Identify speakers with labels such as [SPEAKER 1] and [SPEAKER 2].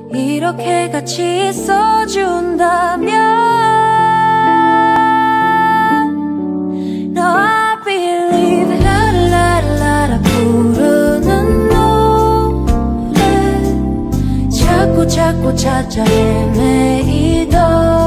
[SPEAKER 1] 이렇게 같이 있어준다면 No, I believe 라라라라 부르는 노래 자꾸 찾아 헤매이던